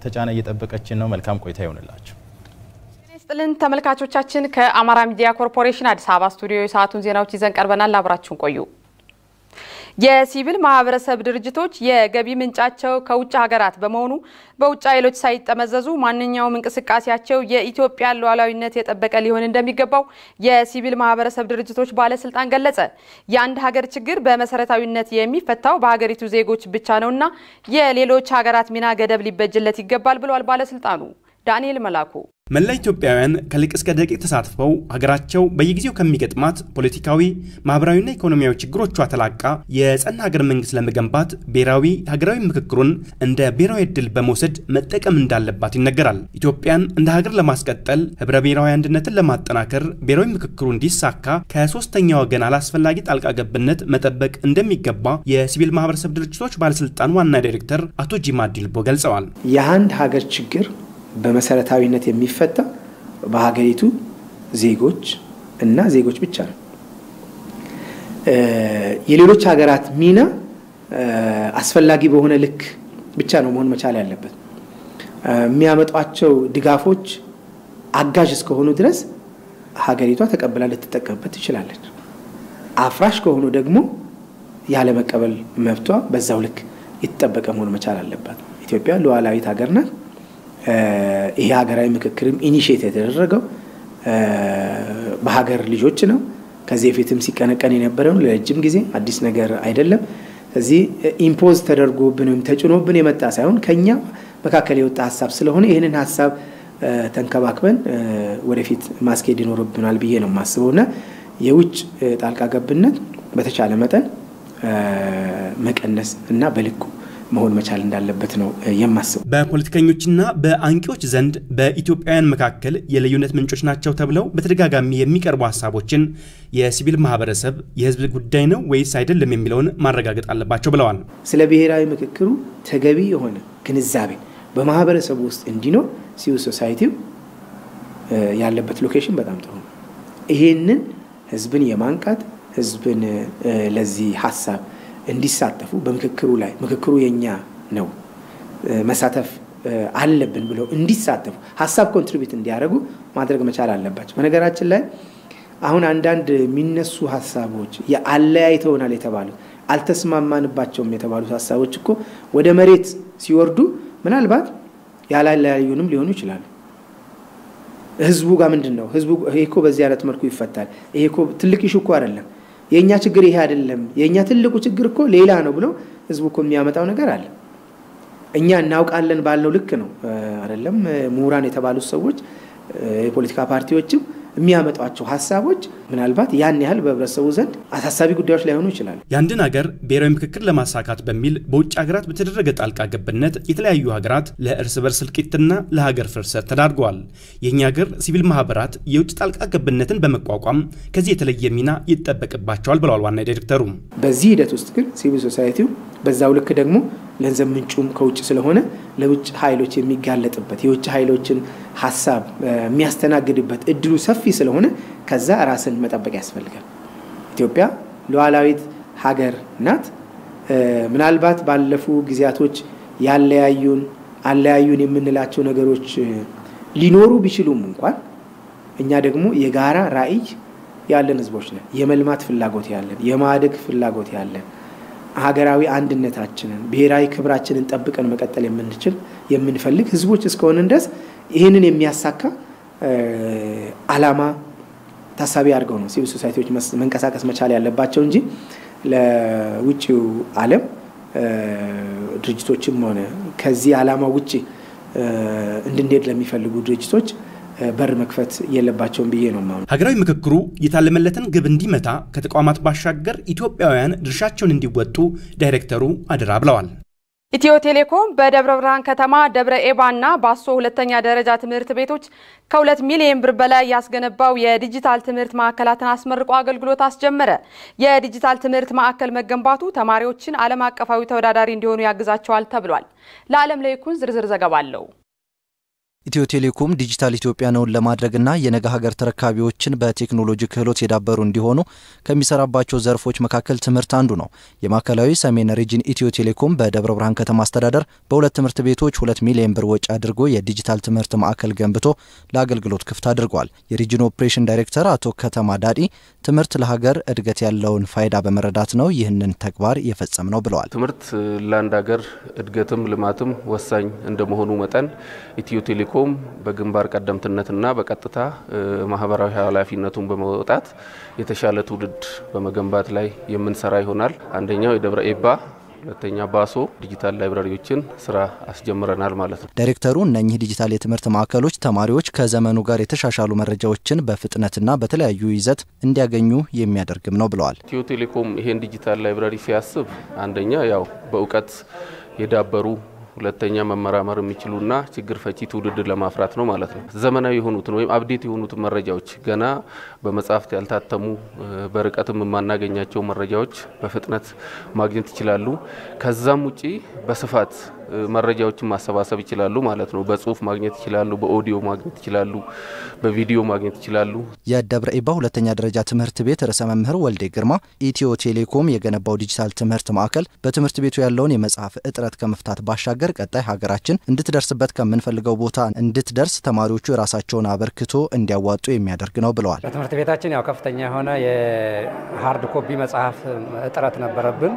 ተጫነ እየጠበቀችን ነው መልካም ቆይታ ይሁንላችሁ ስጥልን ተመልካቾቻችን ከአማራ ሚዲያ ኮርፖሬሽን አዲስ አበባ ስቱዲዮ የሰዓቱን ዜናዎች ይዘን ቀርበናል አብራችሁን ቆዩ የሲቪል ማህበረሰብ ድርጅቶች የገቢ ምንጫቸው ከውጭ ሀገራት በመሆኑ በውጭ ኃይሎች ሳይጠመዘዙ ማንኛውም እንቅስቃሴያቸው የኢትዮጵያ ሉዓላዊነት የጠበቀ ሊሆን እንደሚገባው የሲቪል ማህበረሰብ ድርጅቶች ባለስልጣን ገለጸ የአንድ ሀገር ችግር በመሰረታዊነት የሚፈታው በሀገሪቱ ዜጎች ብቻ ነውና የሌሎች ሀገራት ሚና ገደብ ሊበጅለት ይገባል ብለዋል ባለስልጣኑ ዳንኤል መላኩ መላ ኢትዮጵያውያን ከልቅ እስከ ደቂቅ ተሳትፈው ሀገራቸው በየጊዜው ከሚገጥማት ፖለቲካዊ ማህበራዊና ኢኮኖሚያዊ ችግሮቿ ተላቃ የጸና ሀገር መንግስት ለመገንባት ብሔራዊ ሀገራዊ ምክክሩን እንደ ብሔራዊ ዕድል በመውሰድ መጠቀም እንዳለባት ይነገራል። ኢትዮጵያን እንደ ሀገር ለማስቀጠል ህብረ ብሔራዊ አንድነትን ለማጠናከር ብሔራዊ ምክክሩ እንዲሳካ ከሶስተኛ ወገን አላስፈላጊ ጣልቃ ገብነት መጠበቅ እንደሚገባ የሲቪል ማህበረሰብ ድርጅቶች ባለስልጣን ዋና ዳይሬክተር አቶ ጂማ ዲልቦ ገልጸዋል። የአንድ ሀገር ችግር በመሰረታዊነት የሚፈታ በሀገሪቱ ዜጎች እና ዜጎች ብቻ ነው። የሌሎች ሀገራት ሚና አስፈላጊ በሆነ ልክ ብቻ ነው መሆን መቻል ያለበት። የሚያመጧቸው ድጋፎች አጋዥ እስከሆኑ ድረስ ሀገሪቷ ተቀብላ ልትጠቀምበት ትችላለች። አፍራሽ ከሆኑ ደግሞ ያለ መቀበል መብቷ በዛው ልክ ይተጠበቀ መሆን መቻል አለበት። ኢትዮጵያ ሉዓላዊት ሀገር ናት። ይሄ ሀገራዊ ምክክርም ኢኒሺየት የተደረገው በሀገር ልጆች ነው። ከዚህ በፊትም ሲቀነቀን የነበረው ለረጅም ጊዜ አዲስ ነገር አይደለም። ስለዚህ ኢምፖዝ ተደርጎብንም ተጭኖብን የመጣ ሳይሆን ከኛ መካከል የወጣ ሐሳብ ስለሆነ ይሄንን ሐሳብ ተንከባክበን ወደፊት ማስኬድ ይኖርብናል ብዬ ነው የማስበውና የውጭ ጣልቃ ገብነት በተቻለ መጠን መቀነስ እና በልኩ መሆን መቻል እንዳለበት ነው የማስበው። በፖለቲከኞችና በአንቂዎች ዘንድ በኢትዮጵያውያን መካከል የልዩነት ምንጮች ናቸው ተብለው በተደጋጋሚ የሚቀርቡ ሐሳቦችን የሲቪል ማህበረሰብ የህዝብ ጉዳይ ነው ወይስ አይደለም የሚለውን ማረጋገጥ አለባቸው ብለዋል። ስለ ብሔራዊ ምክክሩ ተገቢ የሆነ ግንዛቤ በማህበረሰቡ ውስጥ እንዲኖር ሲቪል ሶሳይቲው ያለበት ሎኬሽን በጣም ጥሩ ነው። ይሄንን ህዝብን የማንቃት ህዝብን ለዚህ ሐሳብ እንዲሳተፉ በምክክሩ ላይ ምክክሩ የኛ ነው መሳተፍ አለብን ብለው እንዲሳተፉ ሐሳብ ኮንትሪቢዩት እንዲያደርጉ ማድረግ መቻል አለባቸው። በነገራችን ላይ አሁን አንዳንድ የሚነሱ ሐሳቦች ያለያይተውናል የተባሉ አልተስማማንባቸውም የተባሉ ሐሳቦች እኮ ወደ መሬት ሲወርዱ ምናልባት ያላለያዩንም ሊሆኑ ይችላሉ። ህዝቡ ጋር ምንድነው ህዝቡ ይሄኮ በዚህ አይነት መልኩ ይፈታል ይሄኮ ትልቅ ኢሹ እኮ አይደለም የኛ ችግር ይሄ አይደለም የኛ ትልቁ ችግር እኮ ሌላ ነው ብሎ ህዝቡ እኮ የሚያመጣው ነገር አለ። እኛ እናውቃለን ባልነው ልክ ነው አይደለም ምሁራን የተባሉት ሰዎች የፖለቲካ ፓርቲዎችም የሚያመጣቸው ሐሳቦች ምናልባት ያን ያህል በህብረተሰቡ ዘንድ አሳሳቢ ጉዳዮች ላይሆኑ ይችላል። ያንድን ሀገር ብሔራዊ ምክክር ለማሳካት በሚል በውጭ ሀገራት በተደረገ ጣልቃ ገብነት የተለያዩ ሀገራት ለእርስ በርስ እልቂትና ለሀገር ፍርሰት ተዳርገዋል። የኛ ሀገር ሲቪል ማህበራት የውጭ ጣልቃ ገብነትን በመቋቋም ከዚህ የተለየ ሚና ይጠበቅባቸዋል ብለዋል ዋና ዳይሬክተሩ። በዚህ ሂደት ውስጥ ግን ሲቪል ሶሳይቲው በዛው ልክ ደግሞ ገንዘብ ምንጩም ከውጭ ስለሆነ ለውጭ ኃይሎች የሚጋለጥበት የውጭ ኃይሎችን ሐሳብ የሚያስተናግድበት እድሉ ሰፊ ስለሆነ ከዛ ራስን መጠበቅ ያስፈልጋል። ኢትዮጵያ ሉዓላዊት ሀገር ናት። ምናልባት ባለፉ ጊዜያቶች አለያዩን የምንላቸው ነገሮች ሊኖሩ ቢችሉም እንኳን እኛ ደግሞ የጋራ ራዕይ ያለን ህዝቦች ነን። የመልማት ፍላጎት ያለን የማደግ ፍላጎት ያለን ሀገራዊ አንድነታችንን ብሔራዊ ክብራችንን ጠብቀን መቀጠል የምንፈልግ ህዝቦች እስከሆነን ድረስ ይሄንን የሚያሳካ ዓላማ ታሳቢ አድርገው ነው ሲቪል ሶሳይቲዎች መንቀሳቀስ መቻል ያለባቸው እንጂ ለውጭው ዓለም ድርጅቶችም ሆነ ከዚህ ዓላማ ውጪ እንድንሄድ ለሚፈልጉ ድርጅቶች በር መክፈት የለባቸውም ብዬ ነው ማለት። ሀገራዊ ምክክሩ የታለመለትን ግብ እንዲመታ ከተቋማት ባሻገር ኢትዮጵያውያን ድርሻቸውን እንዲወጡ ዳይሬክተሩ አደራ ብለዋል። ኢትዮ ቴሌኮም በደብረ ብርሃን ከተማ ደብረ ኤባና ባሶ ሁለተኛ ደረጃ ትምህርት ቤቶች ከ2 ሚሊዮን ብር በላይ ያስገነባው የዲጂታል ትምህርት ማዕከላትን አስመርቆ አገልግሎት አስጀመረ። የዲጂታል ትምህርት ማዕከል መገንባቱ ተማሪዎችን ዓለም አቀፋዊ ተወዳዳሪ እንዲሆኑ ያግዛቸዋል ተብሏል። ለዓለም ለይኩን ዝርዝር ዘገባ አለው። ኢትዮ ቴሌኮም ዲጂታል ኢትዮጵያን ለማድረግና የነገ ሀገር ተረካቢዎችን በቴክኖሎጂ ክህሎት የዳበሩ እንዲሆኑ ከሚሰራባቸው ዘርፎች መካከል ትምህርት አንዱ ነው። የማዕከላዊ ሰሜን ሪጅን ኢትዮ ቴሌኮም በደብረ ብርሃን ከተማ አስተዳደር በሁለት ትምህርት ቤቶች 2 ሚሊዮን ብር ወጪ አድርጎ የዲጂታል ትምህርት ማዕከል ገንብቶ ለአገልግሎት ክፍት አድርጓል። የሪጅኑ ኦፕሬሽን ዳይሬክተር አቶ ከተማ ዳዲ ትምህርት ለሀገር እድገት ያለውን ፋይዳ በመረዳት ነው ይህንን ተግባር የፈጸም ነው ብለዋል። ትምህርት ለአንድ ሀገር እድገትም ልማትም ወሳኝ እንደመሆኑ መጠን ኢትዮ ቴሌኮም በግንባር ቀደምትነትና በቀጥታ ማህበራዊ ኃላፊነቱን በመውጣት የተሻለ ትውልድ በመገንባት ላይ የምንሰራ ይሆናል። አንደኛው የደብረ ኤባ ሁለተኛ ባሶ ዲጂታል ላይብራሪዎችን ስራ አስጀምረናል ማለት ነው። ዳይሬክተሩ እነኚህ ዲጂታል የትምህርት ማዕከሎች ተማሪዎች ከዘመኑ ጋር የተሻሻሉ መረጃዎችን በፍጥነትና በተለያዩ ይዘት እንዲያገኙ የሚያደርግም ነው ብለዋል። ኢትዮ ቴሌኮም ይሄን ዲጂታል ላይብራሪ ሲያስብ አንደኛ ያው በእውቀት የዳበሩ ሁለተኛ መመራመር የሚችሉና ችግር ፈቺ ትውልድ ለማፍራት ነው ማለት ነው። ዘመናዊ የሆኑትን ወይም አፕዴት የሆኑትን መረጃዎች ገና በመጻፍት ያልታተሙ በርቀትም የማናገኛቸው መረጃዎች በፍጥነት ማግኘት ይችላሉ። ከዛም ውጪ በስፋት መረጃዎችን ማሰባሰብ ይችላሉ ማለት ነው። በጽሁፍ ማግኘት ይችላሉ፣ በኦዲዮ ማግኘት ይችላሉ፣ በቪዲዮ ማግኘት ይችላሉ። የደብረ ኤባ ሁለተኛ ደረጃ ትምህርት ቤት ርዕሰ መምህር ወልዴ ግርማ ኢትዮ ቴሌኮም የገነባው ዲጂታል ትምህርት ማዕከል በትምህርት ቤቱ ያለውን የመጽሐፍ እጥረት ከመፍታት ባሻገር ቀጣይ ሀገራችን እንድትደርስበት ከምንፈልገው ቦታ እንድትደርስ ተማሪዎቹ የራሳቸውን አበርክቶ እንዲያዋጡ የሚያደርግ ነው ብለዋል። በትምህርት ቤታችን ያው ከፍተኛ የሆነ የሃርድ ኮፒ መጽሐፍ እጥረት ነበረብን።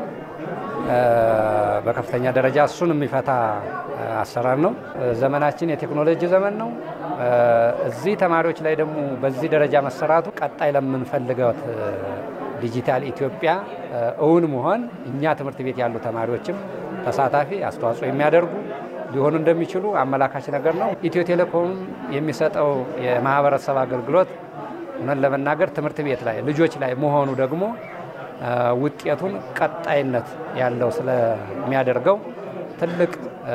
በከፍተኛ ደረጃ እሱን የሚፈታ አሰራር ነው። ዘመናችን የቴክኖሎጂ ዘመን ነው። እዚህ ተማሪዎች ላይ ደግሞ በዚህ ደረጃ መሰራቱ ቀጣይ ለምንፈልገው ዲጂታል ኢትዮጵያ እውን መሆን እኛ ትምህርት ቤት ያሉ ተማሪዎችም ተሳታፊ አስተዋጽኦ የሚያደርጉ ሊሆኑ እንደሚችሉ አመላካች ነገር ነው። ኢትዮ ቴሌኮም የሚሰጠው የማህበረሰብ አገልግሎት ሆነን ለመናገር ትምህርት ቤት ላይ ልጆች ላይ መሆኑ ደግሞ ውጤቱን ቀጣይነት ያለው ስለሚያደርገው ትልቅ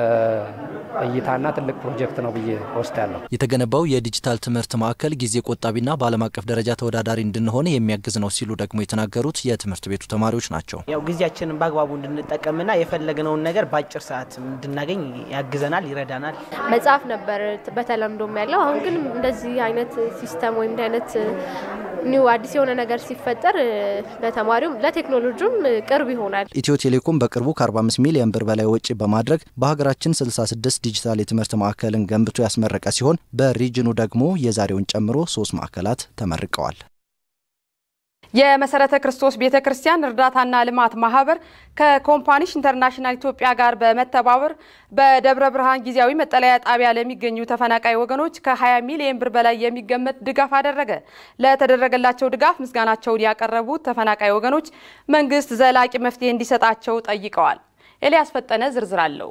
እይታና ትልቅ ፕሮጀክት ነው ብዬ ወስዳለሁ። የተገነባው የዲጂታል ትምህርት ማዕከል ጊዜ ቆጣቢና በዓለም አቀፍ ደረጃ ተወዳዳሪ እንድንሆን የሚያግዝ ነው ሲሉ ደግሞ የተናገሩት የትምህርት ቤቱ ተማሪዎች ናቸው። ያው ጊዜያችንን በአግባቡ እንድንጠቀምና የፈለግነውን ነገር በአጭር ሰዓት እንድናገኝ ያግዘናል፣ ይረዳናል። መጽሐፍ ነበር በተለምዶም ያለው። አሁን ግን እንደዚህ አይነት ሲስተም ወይም እንደ አይነት ኒው አዲስ የሆነ ነገር ሲፈጠር ለተማሪውም ለቴክኖሎጂውም ቅርብ ይሆናል። ኢትዮ ቴሌኮም በቅርቡ ከ45 ሚሊዮን ብር በላይ ወጪ በማድረግ በሀገራችን 66 ዲጂታል የትምህርት ማዕከልን ገንብቶ ያስመረቀ ሲሆን በሪጅኑ ደግሞ የዛሬውን ጨምሮ 3 ማዕከላት ተመርቀዋል። የመሰረተ ክርስቶስ ቤተክርስቲያን እርዳታና ልማት ማህበር ከኮምፓኒሽ ኢንተርናሽናል ኢትዮጵያ ጋር በመተባበር በደብረ ብርሃን ጊዜያዊ መጠለያ ጣቢያ ለሚገኙ ተፈናቃይ ወገኖች ከ20 ሚሊዮን ብር በላይ የሚገመት ድጋፍ አደረገ። ለተደረገላቸው ድጋፍ ምስጋናቸውን ያቀረቡት ተፈናቃይ ወገኖች መንግስት ዘላቂ መፍትሄ እንዲሰጣቸው ጠይቀዋል። ኤልያስ ፈጠነ ዝርዝር አለው።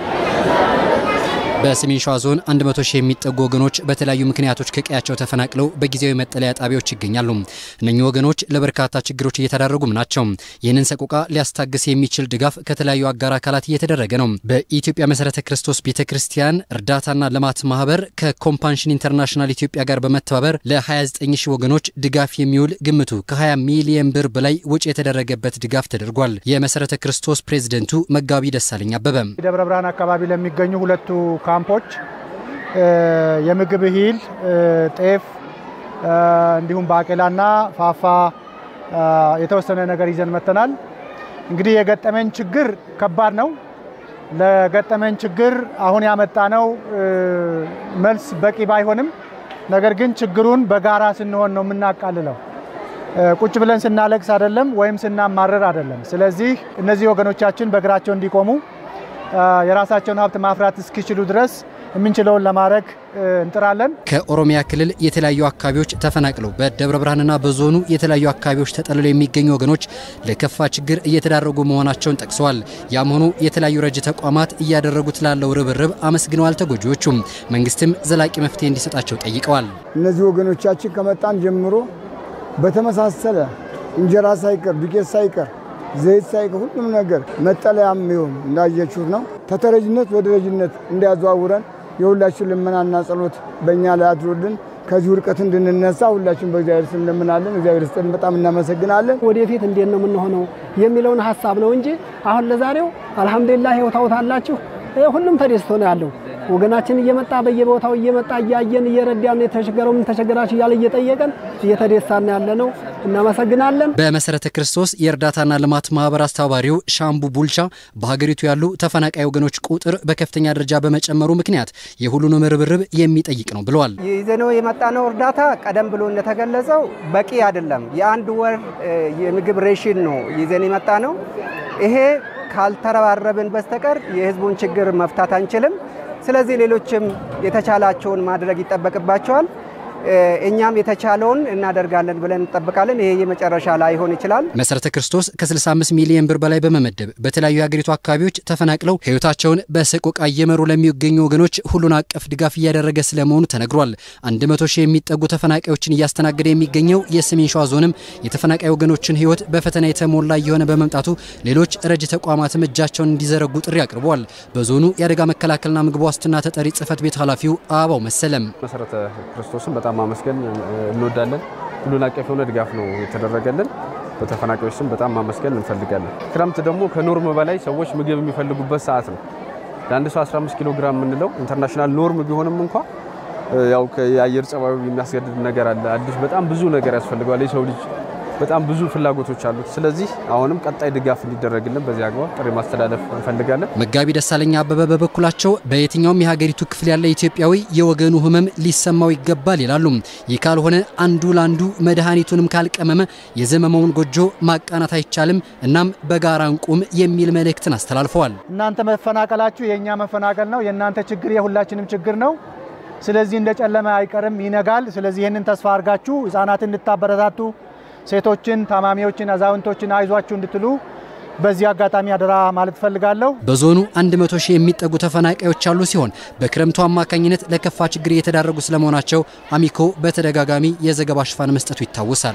በሰሜን ሸዋ ዞን 100 ሺህ የሚጠጉ ወገኖች በተለያዩ ምክንያቶች ከቀያቸው ተፈናቅለው በጊዜያዊ መጠለያ ጣቢያዎች ይገኛሉ። እነኚህ ወገኖች ለበርካታ ችግሮች እየተዳረጉም ናቸው። ይህንን ሰቆቃ ሊያስታግስ የሚችል ድጋፍ ከተለያዩ አጋር አካላት እየተደረገ ነው። በኢትዮጵያ መሰረተ ክርስቶስ ቤተክርስቲያን እርዳታና ልማት ማህበር ከኮምፓኒሽን ኢንተርናሽናል ኢትዮጵያ ጋር በመተባበር ለ29 ሺህ ወገኖች ድጋፍ የሚውል ግምቱ ከ20 ሚሊዮን ብር በላይ ወጪ የተደረገበት ድጋፍ ተደርጓል። የመሰረተ ክርስቶስ ፕሬዝዳንቱ መጋቢ ደሳለኝ አበበ ደብረ ብርሃን አካባቢ ለሚገኙ ሁለቱ ካምፖች የምግብ እህል፣ ጤፍ እንዲሁም ባቄላና ፋፋ የተወሰነ ነገር ይዘን መተናል። እንግዲህ የገጠመን ችግር ከባድ ነው። ለገጠመን ችግር አሁን ያመጣነው መልስ በቂ ባይሆንም ነገር ግን ችግሩን በጋራ ስንሆን ነው የምናቃልለው። ቁጭ ብለን ስናለቅስ አይደለም ወይም ስናማረር አይደለም። ስለዚህ እነዚህ ወገኖቻችን በእግራቸው እንዲቆሙ የራሳቸውን ሀብት ማፍራት እስኪችሉ ድረስ የምንችለውን ለማድረግ እንጥራለን። ከኦሮሚያ ክልል የተለያዩ አካባቢዎች ተፈናቅለው በደብረ ብርሃንና በዞኑ የተለያዩ አካባቢዎች ተጠልለው የሚገኙ ወገኖች ለከፋ ችግር እየተዳረጉ መሆናቸውን ጠቅሰዋል። ያም ሆኖ የተለያዩ ረጅ ተቋማት እያደረጉት ላለው ርብርብ አመስግነዋል። ተጎጂዎቹም መንግስትም ዘላቂ መፍትሄ እንዲሰጣቸው ጠይቀዋል። እነዚህ ወገኖቻችን ከመጣን ጀምሮ በተመሳሰለ እንጀራ ሳይቀር ዱቄት ሳይቀር ዘይት ሳይቀር ሁሉም ነገር መጠለያም ይሁን እንዳያችሁት ነው። ተተረጅነት ወደ ረጅነት እንዲያዘዋውረን የሁላችን ልመናና ጸሎት በእኛ ላይ አድሮልን ከዚህ ውድቀት እንድንነሳ ሁላችን በእግዚአብሔር ስም እንለምናለን። እግዚአብሔር ይስጥልን። በጣም እናመሰግናለን። ወደፊት እንዴት ነው የምንሆነው የሚለውን ሐሳብ ነው እንጂ አሁን ለዛሬው አልহামዱሊላህ ይወታውታላችሁ ሁሉም ተደስቶ ነው ያለው። ወገናችን እየመጣ በየቦታው እየመጣ እያየን እየረዳን የተቸገረው ምን ተቸገራችሁ እያለ እየጠየቀን እየተደሳና ያለነው እናመሰግናለን። በመሰረተ ክርስቶስ የእርዳታና ልማት ማህበር አስተባባሪው ሻምቡ ቡልቻ በሀገሪቱ ያሉ ተፈናቃይ ወገኖች ቁጥር በከፍተኛ ደረጃ በመጨመሩ ምክንያት የሁሉንም ርብርብ የሚጠይቅ ነው ብለዋል። ይዘነው የመጣነው እርዳታ ቀደም ብሎ እንደተገለጸው በቂ አይደለም። የአንድ ወር የምግብ ሬሽን ነው ይዘን የመጣነው። ይሄ ካልተረባረብን በስተቀር የህዝቡን ችግር መፍታት አንችልም። ስለዚህ ሌሎችም የተቻላቸውን ማድረግ ይጠበቅባቸዋል። እኛም የተቻለውን እናደርጋለን ብለን እንጠብቃለን። ይሄ የመጨረሻ ላይ ሆን ይችላል። መሰረተ ክርስቶስ ከ65 ሚሊዮን ብር በላይ በመመደብ በተለያዩ የሀገሪቱ አካባቢዎች ተፈናቅለው ህይወታቸውን በሰቆቃ እየመሩ ለሚገኙ ወገኖች ሁሉን አቀፍ ድጋፍ እያደረገ ስለመሆኑ ተነግሯል። 100 ሺህ የሚጠጉ ተፈናቃዮችን እያስተናገደ የሚገኘው የሰሜን ሸዋ ዞንም የተፈናቃይ ወገኖችን ህይወት በፈተና የተሞላ እየሆነ በመምጣቱ ሌሎች ረጅ ተቋማትም እጃቸውን እንዲዘረጉ ጥሪ አቅርበዋል። በዞኑ የአደጋ መከላከልና ምግብ ዋስትና ተጠሪ ጽህፈት ቤት ኃላፊው አበባው መሰለም መሰረተ ክርስቶስን በጣም ማመስገን እንወዳለን። ሁሉን አቀፍ የሆነ ድጋፍ ነው የተደረገልን። በተፈናቃዮች ስም በጣም ማመስገን እንፈልጋለን። ክረምት ደግሞ ከኖርም በላይ ሰዎች ምግብ የሚፈልጉበት ሰዓት ነው። ለአንድ ሰው 15 ኪሎ ግራም የምንለው ኢንተርናሽናል ኖርም ቢሆንም እንኳን ያው የአየር ጸባዩ የሚያስገድድ ነገር አለ። አዲስ በጣም ብዙ ነገር ያስፈልጋል። የሰው ልጅ በጣም ብዙ ፍላጎቶች አሉት። ስለዚህ አሁንም ቀጣይ ድጋፍ እንዲደረግልን በዚህ አግባብ ጥሪ ማስተላለፍ እንፈልጋለን። መጋቢ ደሳለኛ አበበ በበኩላቸው በየትኛውም የሀገሪቱ ክፍል ያለ ኢትዮጵያዊ የወገኑ ህመም ሊሰማው ይገባል ይላሉ። ይህ ካልሆነ አንዱ ላንዱ መድኃኒቱንም ካልቀመመ የዘመመውን ጎጆ ማቃናት አይቻልም። እናም በጋራ እንቁም የሚል መልእክትን አስተላልፈዋል። እናንተ መፈናቀላችሁ የኛ መፈናቀል ነው። የእናንተ ችግር የሁላችንም ችግር ነው። ስለዚህ እንደጨለመ አይቀርም ይነጋል። ስለዚህ ይሄንን ተስፋ አድርጋችሁ ህፃናትን እንድታበረታቱ ሴቶችን፣ ታማሚዎችን፣ አዛውንቶችን አይዟችሁ እንድትሉ በዚህ አጋጣሚ አደራ ማለት ፈልጋለሁ። በዞኑ 100 ሺህ የሚጠጉ ተፈናቃዮች አሉ ሲሆን በክረምቱ አማካኝነት ለከፋ ችግር እየተዳረጉ ስለመሆናቸው አሚኮ በተደጋጋሚ የዘገባ ሽፋን መስጠቱ ይታወሳል።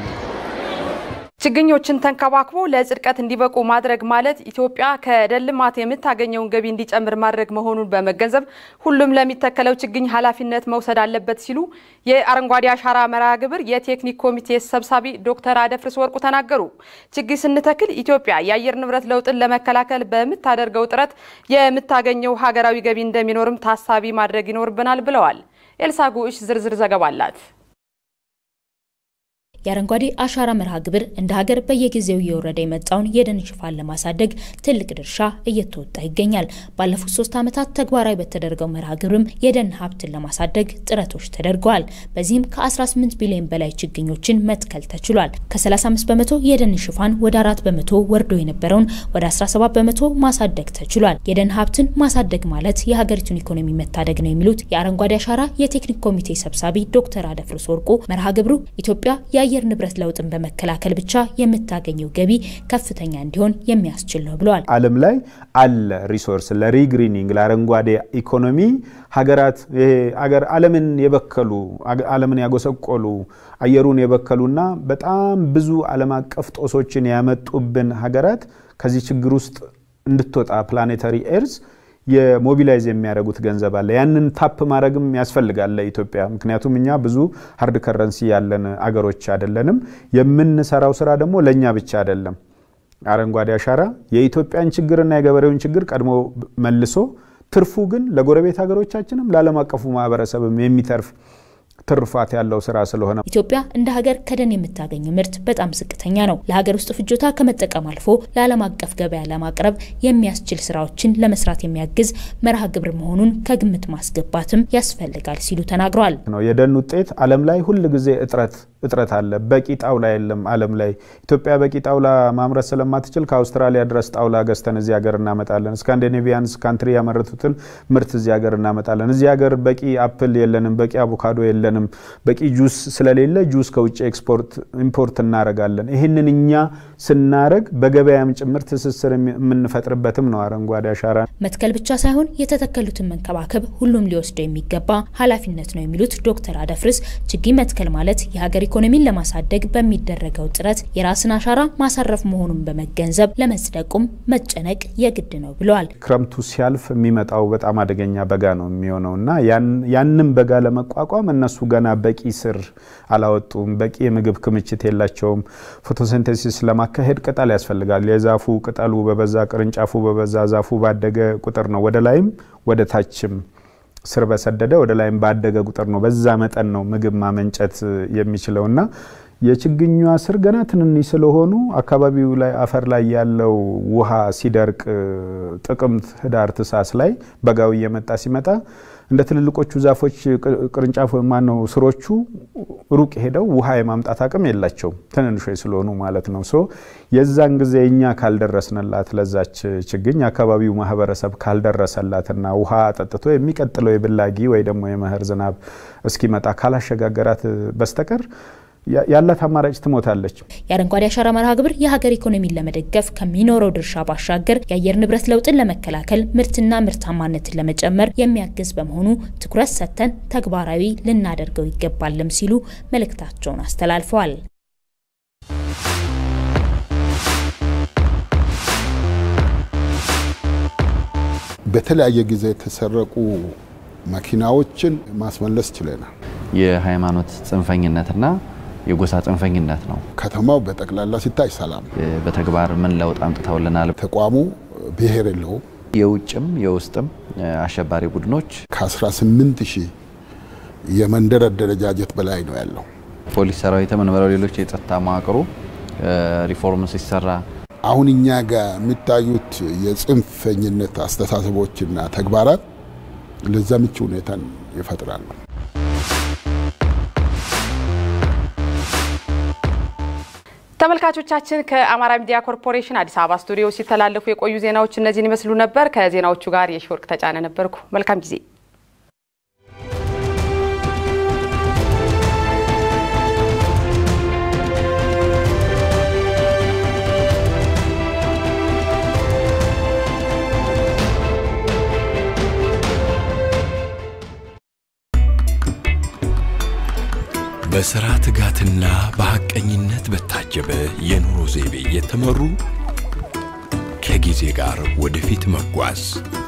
ችግኞችን ተንከባክቦ ለጽድቀት እንዲበቁ ማድረግ ማለት ኢትዮጵያ ከደን ልማት የምታገኘውን ገቢ እንዲጨምር ማድረግ መሆኑን በመገንዘብ ሁሉም ለሚተከለው ችግኝ ኃላፊነት መውሰድ አለበት ሲሉ የአረንጓዴ አሻራ መርሃ ግብር የቴክኒክ ኮሚቴ ሰብሳቢ ዶክተር አደፍርስ ወርቁ ተናገሩ። ችግኝ ስንተክል ኢትዮጵያ የአየር ንብረት ለውጥን ለመከላከል በምታደርገው ጥረት የምታገኘው ሀገራዊ ገቢ እንደሚኖርም ታሳቢ ማድረግ ይኖርብናል ብለዋል። ኤልሳ ጉሽ ዝርዝር ዘገባ አላት። የአረንጓዴ አሻራ መርሃ ግብር እንደ ሀገር በየጊዜው እየወረደ የመጣውን የደን ሽፋን ለማሳደግ ትልቅ ድርሻ እየተወጣ ይገኛል። ባለፉት 3 ዓመታት ተግባራዊ በተደረገው መርሃ ግብርም የደን ሀብትን ለማሳደግ ጥረቶች ተደርገዋል። በዚህም ከ18 ቢሊዮን በላይ ችግኞችን መትከል ተችሏል። ከ35 በመቶ የደን ሽፋን ወደ 4 በመቶ ወርዶ የነበረውን ወደ 17 በመቶ ማሳደግ ተችሏል። የደን ሀብትን ማሳደግ ማለት የሀገሪቱን ኢኮኖሚ መታደግ ነው የሚሉት የአረንጓዴ አሻራ የቴክኒክ ኮሚቴ ሰብሳቢ ዶክተር አደፍርስ ወርቁ መርሃ ግብሩ ኢትዮጵያ የአየር ንብረት ለውጥን በመከላከል ብቻ የምታገኘው ገቢ ከፍተኛ እንዲሆን የሚያስችል ነው ብለዋል። ዓለም ላይ አለ ሪሶርስ ለሪግሪኒንግ ለአረንጓዴ ኢኮኖሚ ሀገራት ሀገር ዓለምን የበከሉ ዓለምን ያጎሰቆሉ አየሩን የበከሉና በጣም ብዙ ዓለም አቀፍ ጦሶችን ያመጡብን ሀገራት ከዚህ ችግር ውስጥ እንድትወጣ ፕላኔታሪ ኤርዝ የሞቢላይዝ የሚያደርጉት ገንዘብ አለ። ያንን ታፕ ማድረግም ያስፈልጋል ለኢትዮጵያ። ምክንያቱም እኛ ብዙ ሃርድ ከረንሲ ያለን አገሮች አይደለንም። የምንሰራው ስራ ደግሞ ለኛ ብቻ አይደለም። አረንጓዴ አሻራ የኢትዮጵያን ችግርና የገበሬውን ችግር ቀድሞ መልሶ ትርፉ ግን ለጎረቤት ሀገሮቻችንም ለዓለም አቀፉ ማህበረሰብም የሚተርፍ ትርፋት ያለው ስራ ስለሆነ ኢትዮጵያ እንደ ሀገር ከደን የምታገኘው ምርት በጣም ዝቅተኛ ነው። ለሀገር ውስጥ ፍጆታ ከመጠቀም አልፎ ለዓለም አቀፍ ገበያ ለማቅረብ የሚያስችል ስራዎችን ለመስራት የሚያግዝ መርሃ ግብር መሆኑን ከግምት ማስገባትም ያስፈልጋል ሲሉ ተናግረዋል። የደን ውጤት ዓለም ላይ ሁሉ ጊዜ እጥረት አለ። በቂ ጣውላ የለም ዓለም ላይ። ኢትዮጵያ በቂ ጣውላ ማምረት ስለማትችል ከአውስትራሊያ ድረስ ጣውላ ገዝተን እዚህ ሀገር እናመጣለን። ስካንዲኔቪያንስ ካንትሪ ያመረቱትን ምርት እዚህ ሀገር እናመጣለን። እዚህ ሀገር በቂ አፕል የለንም፣ በቂ አቮካዶ የለንም፣ በቂ ጁስ ስለሌለ ጁስ ከውጭ ኢምፖርት እናረጋለን። ይሄንን እኛ ስናረግ በገበያም ጭምር ትስስር የምንፈጥርበትም ነው አረንጓዴ አሻራ። መትከል ብቻ ሳይሆን የተተከሉትን መንከባከብ ሁሉም ሊወስደው የሚገባ ኃላፊነት ነው የሚሉት ዶክተር አደፍርስ ችግኝ መትከል ማለት የሀገር ኢኮኖሚን ለማሳደግ በሚደረገው ጥረት የራስን አሻራ ማሳረፍ መሆኑን በመገንዘብ ለመጽደቁም መጨነቅ የግድ ነው ብለዋል። ክረምቱ ሲያልፍ የሚመጣው በጣም አደገኛ በጋ ነው የሚሆነውና ያንን በጋ ለመቋቋም እነሱ ገና በቂ ስር አላወጡም፣ በቂ የምግብ ክምችት የላቸውም። ፎቶሲንቴሲስ ለማካሄድ ቅጠል ያስፈልጋል። የዛፉ ቅጠሉ በበዛ ቅርንጫፉ በበዛ ዛፉ ባደገ ቁጥር ነው ወደ ላይም ወደ ታችም ስር በሰደደ ወደ ላይም ባደገ ቁጥር ነው በዛ መጠን ነው ምግብ ማመንጨት የሚችለውና የችግኙ ስር ገና ትንንሽ ስለሆኑ አካባቢው ላይ አፈር ላይ ያለው ውሃ ሲደርቅ ጥቅምት ህዳር ታህሳስ ላይ በጋው እየመጣ ሲመጣ እንደ ትልልቆቹ ዛፎች ቅርንጫፍ ማነው ስሮቹ ሩቅ ሄደው ውሃ የማምጣት አቅም የላቸው ትንንሾች ስለሆኑ ማለት ነው ሶ የዛን ጊዜ እኛ ካልደረስንላት ለዛች ችግኝ አካባቢው ማህበረሰብ ካልደረሰላትና ውሃ አጠጥቶ የሚቀጥለው የብላጊ ወይ ደግሞ የመኸር ዝናብ እስኪመጣ ካላሸጋገራት በስተቀር ያላት አማራጭ ትሞታለች። የአረንጓዴ አሻራ መርሃ ግብር የሀገር ኢኮኖሚን ለመደገፍ ከሚኖረው ድርሻ ባሻገር የአየር ንብረት ለውጥን ለመከላከል ምርትና ምርታማነትን ለመጨመር የሚያግዝ በመሆኑ ትኩረት ሰጥተን ተግባራዊ ልናደርገው ይገባልም ሲሉ መልእክታቸውን አስተላልፈዋል። በተለያየ ጊዜ የተሰረቁ መኪናዎችን ማስመለስ ችለናል። የሃይማኖት ጽንፈኝነትና የጎሳ ጽንፈኝነት ነው። ከተማው በጠቅላላ ሲታይ ሰላም በተግባር ምን ለውጥ አምጥተውልናል። ተቋሙ ብሔር የለውም። የውጭም የውስጥም አሸባሪ ቡድኖች ከ18000 የመንደር አደረጃጀት በላይ ነው ያለው። ፖሊስ ሰራዊትም እንበለው ሌሎች የጸጥታ መዋቅሩ ሪፎርም ሲሰራ አሁን እኛ ጋር የሚታዩት የጽንፈኝነት አስተሳሰቦችና ተግባራት ለዛ ምቹ ሁኔታን ይፈጥራሉ። ተመልካቾቻችን ከአማራ ሚዲያ ኮርፖሬሽን አዲስ አበባ ስቱዲዮ ሲተላለፉ የቆዩ ዜናዎች እነዚህን ይመስሉ ነበር። ከዜናዎቹ ጋር የሽወርቅ ተጫነ ነበርኩ። መልካም ጊዜ። በስራ ትጋትና በሐቀኝነት በታጀበ የኑሮ ዘይቤ የተመሩ ከጊዜ ጋር ወደፊት መጓዝ